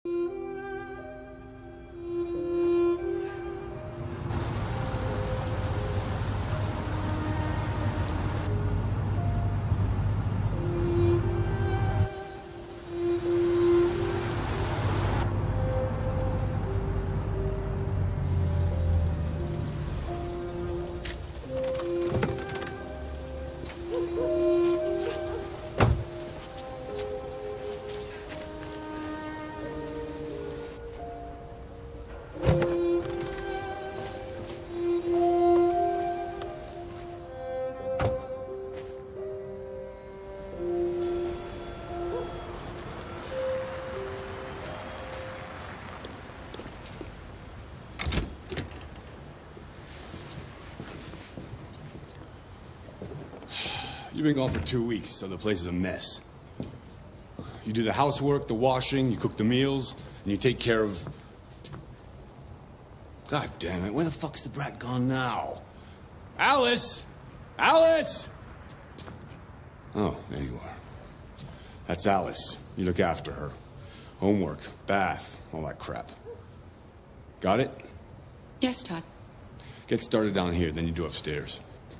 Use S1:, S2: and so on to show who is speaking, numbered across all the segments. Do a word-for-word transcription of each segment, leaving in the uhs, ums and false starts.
S1: You've been gone for two weeks, so the place is a mess. You do the housework, the washing, you cook the meals, and you take care of... God damn it, where the fuck's the brat gone now? Alice! Alice! Oh, there you are. That's Alice. You look after her. Homework, bath, all that crap. Got it?
S2: Yes, Todd.
S1: Get started down here, then you do upstairs.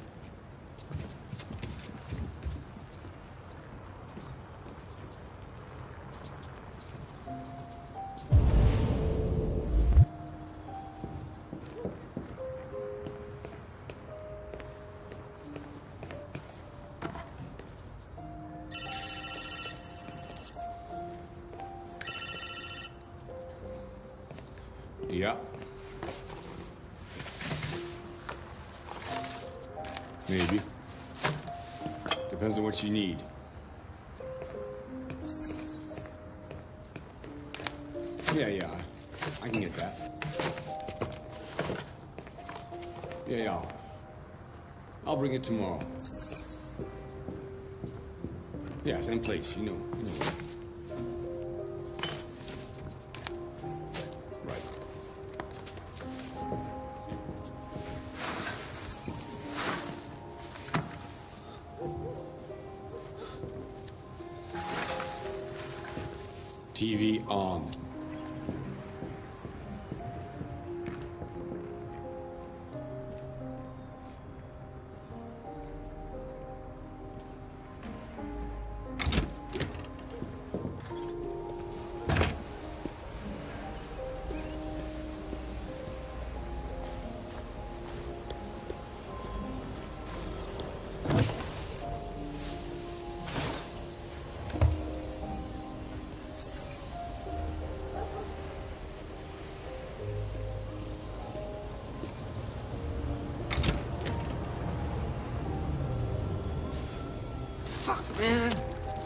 S1: Yeah. Maybe. Depends on what you need. Yeah, yeah. I can get that. Yeah, yeah. I'll, I'll bring it tomorrow. Yeah, same place. You know. You know. T V on.
S3: Fuck, man.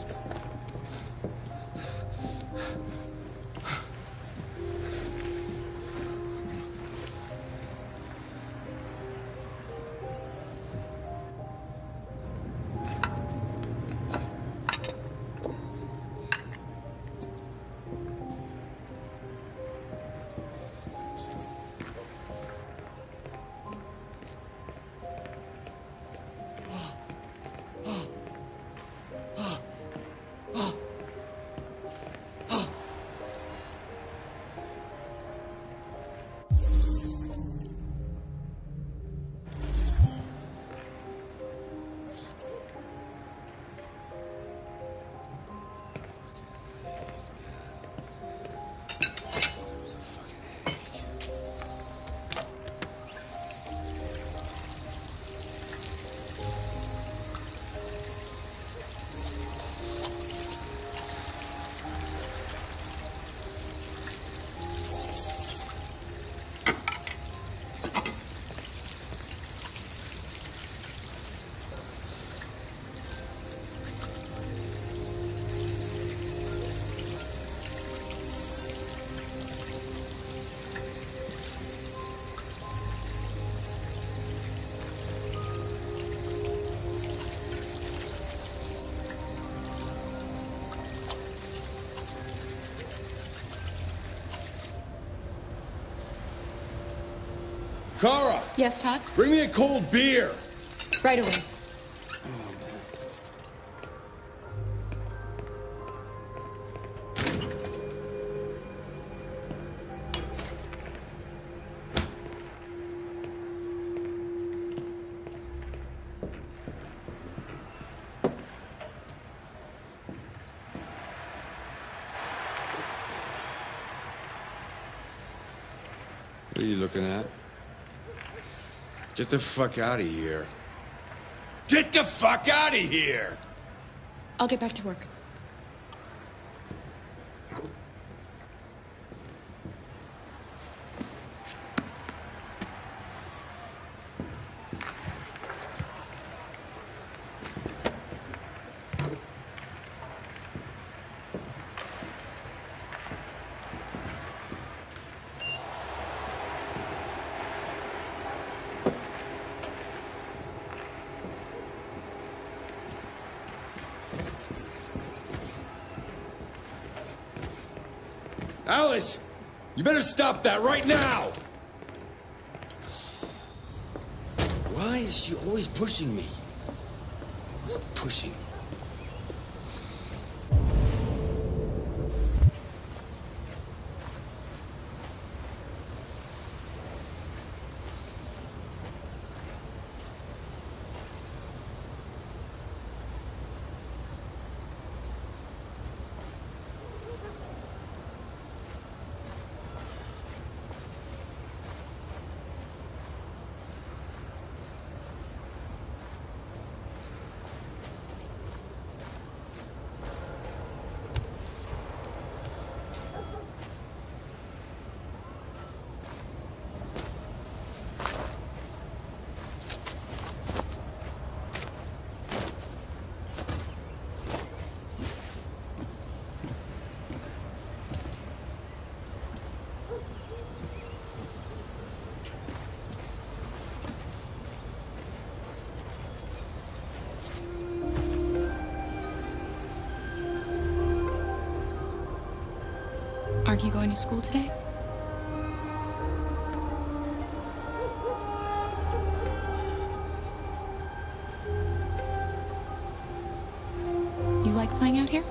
S1: Kara!
S2: Yes, Todd?
S1: Bring me a cold beer!
S2: Right away.
S1: What are you looking at? Get the fuck out of here. Get the fuck out of here!
S2: I'll get back to work.
S1: Alice! You better stop that right now! Why is she always pushing me? Always pushing.
S2: Aren't you going to school today? You like playing out here?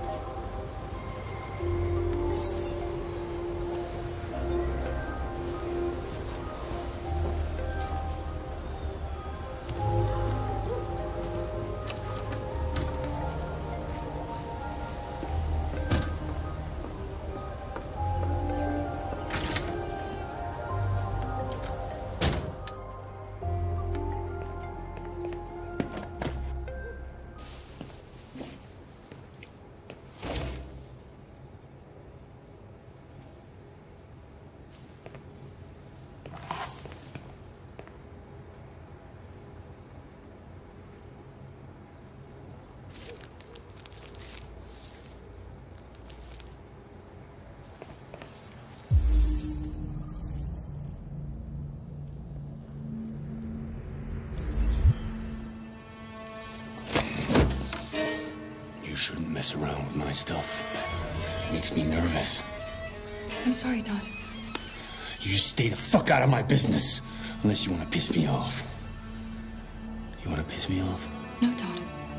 S1: You shouldn't mess around with my stuff. It makes me nervous.
S2: I'm sorry, Todd.
S1: You just stay the fuck out of my business. Unless you want to piss me off. You want to piss me off?
S2: No, Todd.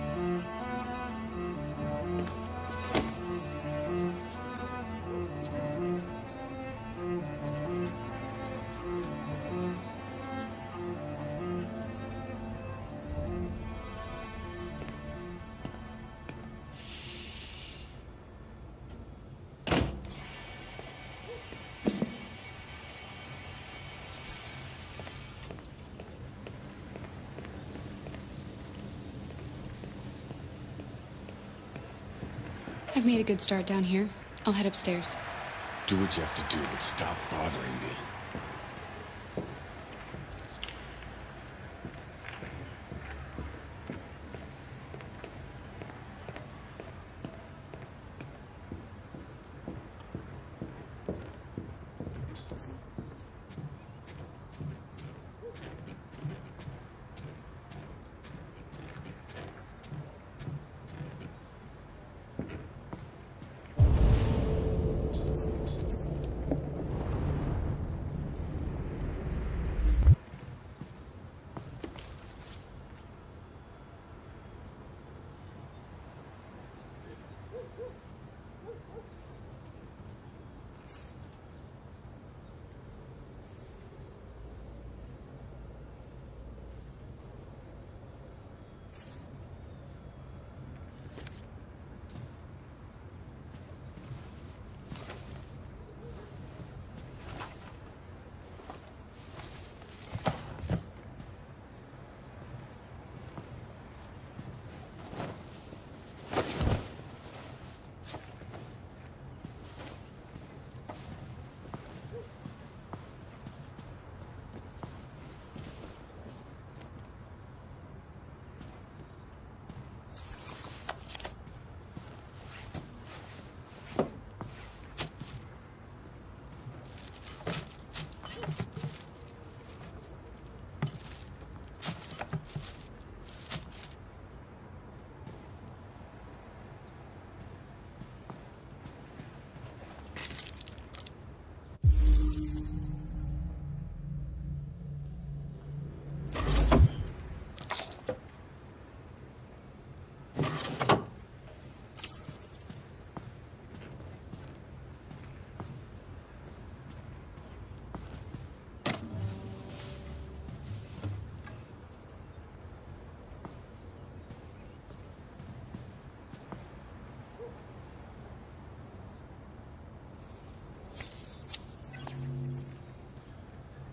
S2: I've made a good start down here. I'll head upstairs.
S1: Do what you have to do, but stop bothering me.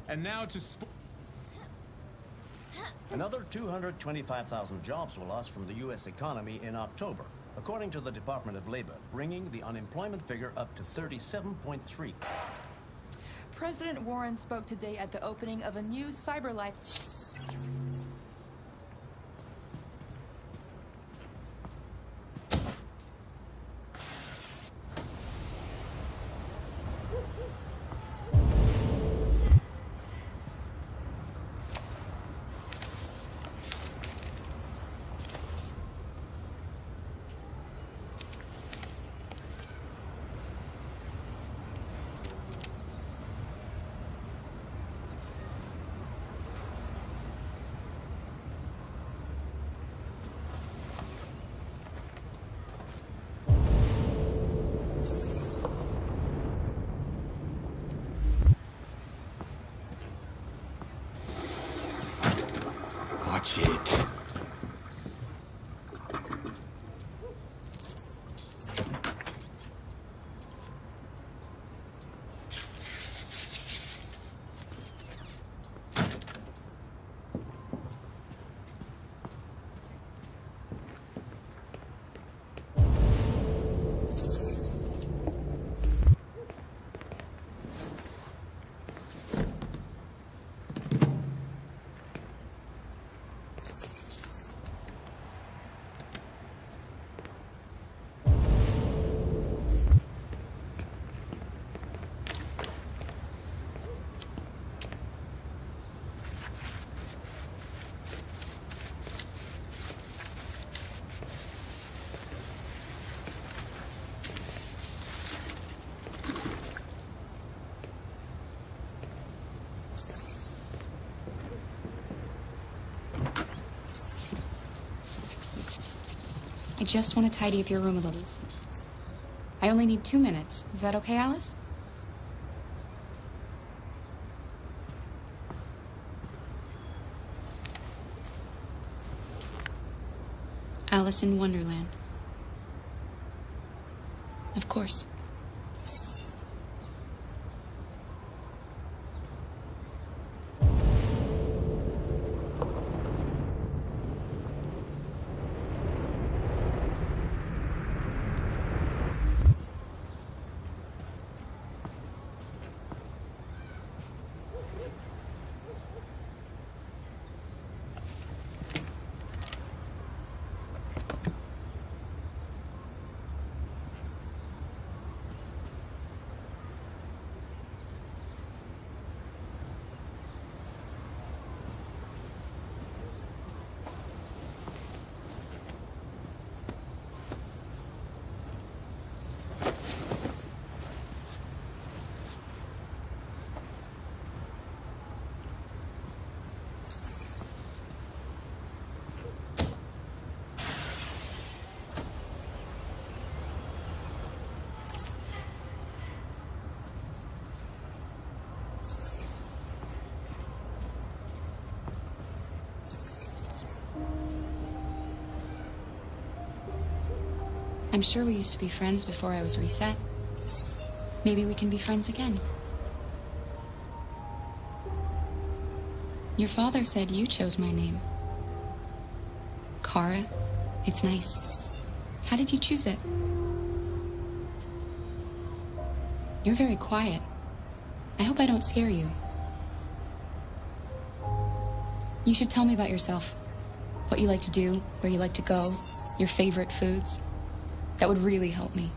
S3: And now to sp-
S4: Another two hundred twenty-five thousand jobs were lost from the U S economy in October, according to the Department of Labor, bringing the unemployment figure up to thirty-seven point three.
S5: President Warren spoke today at the opening of a new cyber life.
S1: Watch it.
S2: I just want to tidy up your room a little. I only need two minutes. Is that okay, Alice? Alice in Wonderland. Of course. I'm sure we used to be friends before I was reset. Maybe we can be friends again. Your father said you chose my name. Kara. It's nice. How did you choose it? You're very quiet. I hope I don't scare you. You should tell me about yourself. What you like to do, where you like to go, your favorite foods. That would really help me.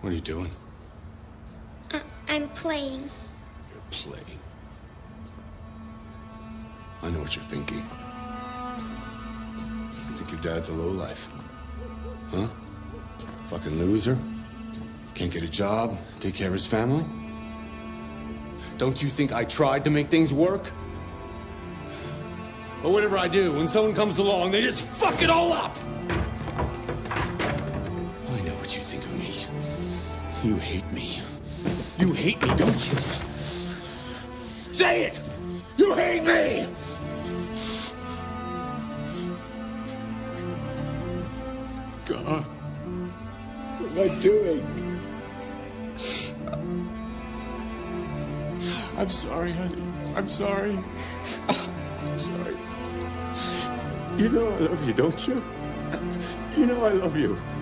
S1: What are you doing?
S3: Uh, I'm playing.
S1: You're playing. I know what you're thinking. You think your dad's a lowlife? Huh? Fucking loser? Can't get a job, take care of his family? Don't you think I tried to make things work? But whatever I do, when someone comes along, they just fuck it all up! I know what you think of me. You hate me. You hate me, don't you? Say it! You hate me! God, what am I doing? I'm sorry, honey. I'm sorry. I'm sorry. You know I love you, don't you? You know I love you.